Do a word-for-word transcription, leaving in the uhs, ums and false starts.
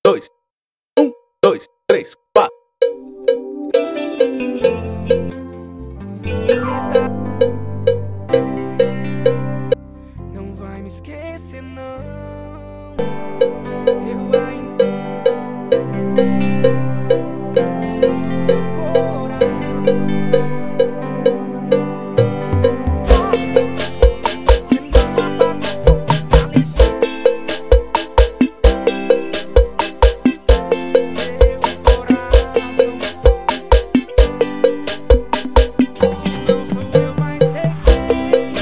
dois, um, dois, três, quatro. Não vai me esquecer, não. Eu ainda do seu coração. Você não apagou a legenda. Meu coração. Se não sou eu, vai ser quem?